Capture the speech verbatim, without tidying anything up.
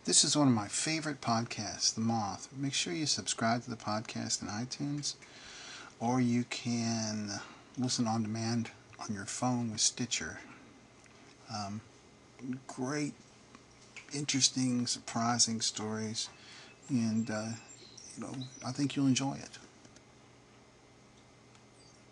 This is one of my favorite podcasts, The Moth. Make sure you subscribe to the podcast in iTunes, or you can listen on demand on your phone with Stitcher. Um, great, interesting, surprising stories, and uh, you know, I think you'll enjoy it.